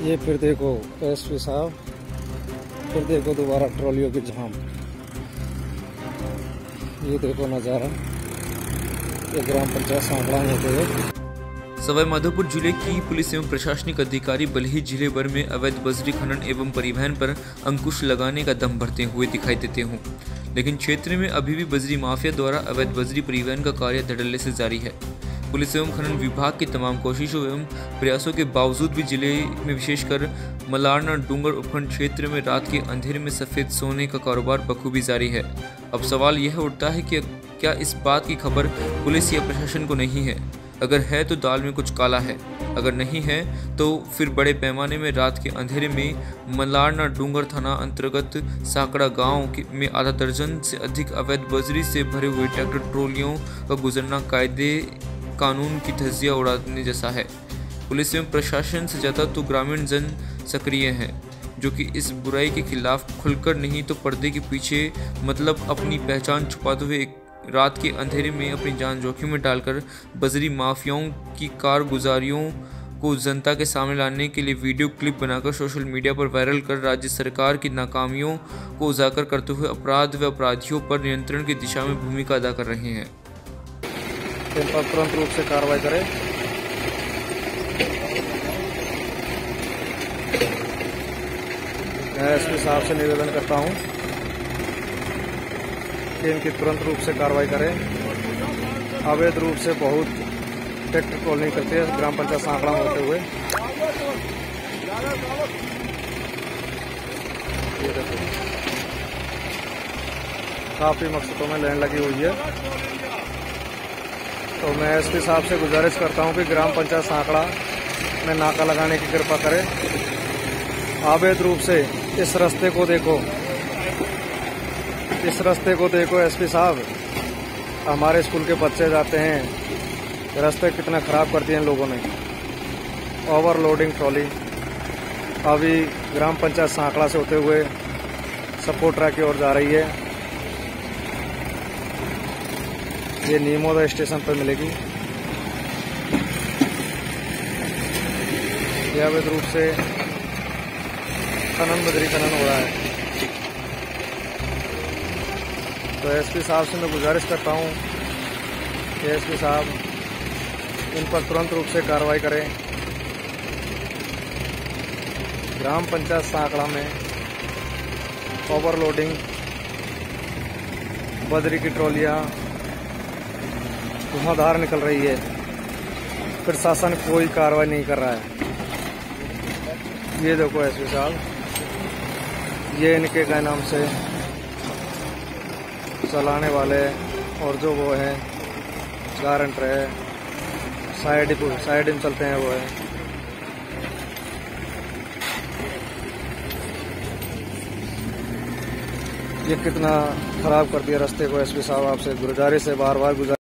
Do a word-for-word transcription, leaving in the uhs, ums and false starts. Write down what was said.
ये फिर देखो एसपी साहब, फिर देखो दोबारा ट्रॉलियों की जाम। ये देखो नज़ारा, ये ग्राम पंचायत सांकड़ा में होते हुए। सवाई माधोपुर जिले की पुलिस एवं प्रशासनिक अधिकारी भले ही जिले भर में अवैध बजरी खनन एवं परिवहन पर अंकुश लगाने का दम भरते हुए दिखाई देते हों, लेकिन क्षेत्र में अभी भी बजरी माफिया द्वारा अवैध बजरी परिवहन का कार्य धड़ल्ले से जारी है। पुलिस एवं खनन विभाग की तमाम कोशिशों एवं प्रयासों के बावजूद भी जिले में विशेषकर मलारना डूंगर उपखंड क्षेत्र में रात के अंधेरे में सफेद सोने का कारोबार बखूबी जारी है। अब सवाल यह उठता है कि क्या इस बात की खबर पुलिस या प्रशासन को नहीं है? अगर है तो दाल में कुछ काला है, अगर नहीं है तो फिर बड़े पैमाने में रात के अंधेरे में मलारना डूंगर थाना अंतर्गत सांकड़ा गांव में आधा दर्जन से अधिक अवैध बजरी से भरे हुए ट्रैक्टर ट्रॉलियों का गुजरना कायदे कानून की धज्जियां उड़ाने जैसा है। पुलिस एवं प्रशासन से ज़्यादा तो ग्रामीण जन सक्रिय हैं, जो कि इस बुराई के खिलाफ खुलकर नहीं तो पर्दे के पीछे मतलब अपनी पहचान छुपाते हुए एक रात के अंधेरे में अपनी जान जोखिम में डालकर बजरी माफियाओं की कारगुजारियों को जनता के सामने लाने के लिए वीडियो क्लिप बनाकर सोशल मीडिया पर वायरल कर राज्य सरकार की नाकामियों को उजागर करते हुए अपराध व अपराधियों पर नियंत्रण की दिशा में भूमिका अदा कर रहे हैं। इन पर तुरंत रूप से कार्रवाई करें। मैं एसपी साहब से निवेदन करता हूं कि इनकी तुरंत रूप से कार्रवाई करें। अवैध रूप से बहुत ट्रैक्टर ट्रॉलिंग करते हैं ग्राम पंचायत सांकड़ा में होते हुए। ये देखो काफी मकसदों में लाइन लगी हुई है। तो मैं एसपी साहब से गुजारिश करता हूं कि ग्राम पंचायत सांकड़ा में नाका लगाने की कृपा करें। अवैध रूप से इस रास्ते को देखो, इस रास्ते को देखो एसपी साहब। हमारे स्कूल के बच्चे जाते हैं, रास्ते कितना खराब कर दिए इन लोगों ने। ओवरलोडिंग ट्रॉली अभी ग्राम पंचायत सांकड़ा से होते हुए सपोर्टरा की ओर जा रही है। ये नीमोदा स्टेशन पर मिलेगी। यह अवैध रूप से खनन बजरी खनन हो रहा है। तो एसपी साहब से मैं गुजारिश करता हूं कि एसपी साहब इन पर तुरंत रूप से कार्रवाई करें। ग्राम पंचायत सांकड़ा में ओवरलोडिंग बजरी की ट्रॉलियां धुआंधार निकल रही है, प्रशासन कोई कार्रवाई नहीं कर रहा है। ये देखो एसपी साहब, ये इनके क्या नाम से चलाने वाले और जो वो है गारंटर है, साइड साइड में चलते हैं वो है। ये कितना खराब कर दिया रास्ते को। एसपी साहब आपसे गुजारिश है, बार बार गुजारिश